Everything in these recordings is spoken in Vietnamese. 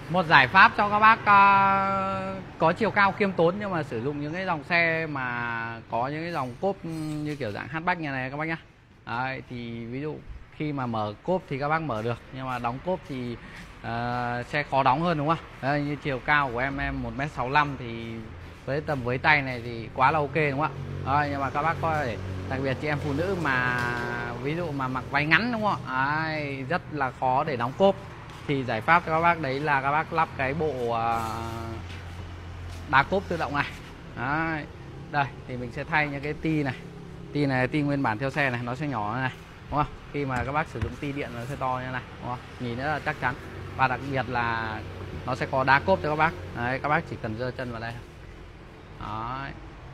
Một giải pháp cho các bác có chiều cao khiêm tốn nhưng mà sử dụng những cái dòng xe mà có những cái dòng cốp như kiểu dạng hatchback như này các bác nhá. Đấy, thì ví dụ khi mà mở cốp thì các bác mở được, nhưng mà đóng cốp thì xe khó đóng hơn đúng không? Đấy, như chiều cao của em 1m65 thì với tầm với tay này thì quá là ok đúng không ạ? Đấy, nhưng mà các bác có thể, đặc biệt chị em phụ nữ mà ví dụ mà mặc váy ngắn đúng không ạ? Đấy, rất là khó để đóng cốp. Thì giải pháp cho các bác đấy là các bác lắp cái bộ đá cốp tự động này. Đấy. Đây thì mình sẽ thay những cái ti này. Ti này ti nguyên bản theo xe này, nó sẽ nhỏ này đúng không? Khi mà các bác sử dụng ti điện nó sẽ to như này đúng không? Nhìn rất là chắc chắn. Và đặc biệt là nó sẽ có đá cốp cho các bác. Đấy, các bác chỉ cần giơ chân vào đây. Đấy.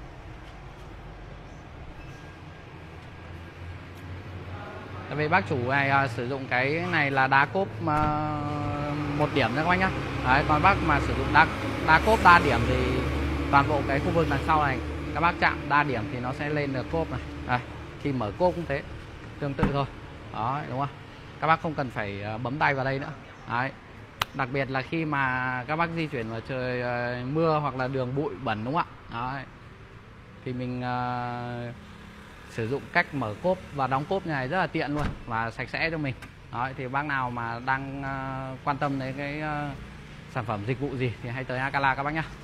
Tại vì bác chủ này sử dụng cái này là đá cốp một điểm nha các bác nhá. Đấy, còn bác mà sử dụng đá cốp 3 điểm thì toàn bộ cái khu vực đằng sau này các bác chạm đa điểm thì nó sẽ lên được cốp này. Đây, khi mở cốp cũng thế, tương tự thôi. Đó, đúng không? Các bác không cần phải bấm tay vào đây nữa. Đấy. Đặc biệt là khi mà các bác di chuyển vào trời mưa hoặc là đường bụi bẩn đúng không ạ? Đấy. Thì mình sử dụng cách mở cốp và đóng cốp như này rất là tiện luôn và sạch sẽ cho mình. Đấy, thì bác nào mà đang quan tâm đến cái sản phẩm dịch vụ gì thì hãy tới Akala các bác nhé.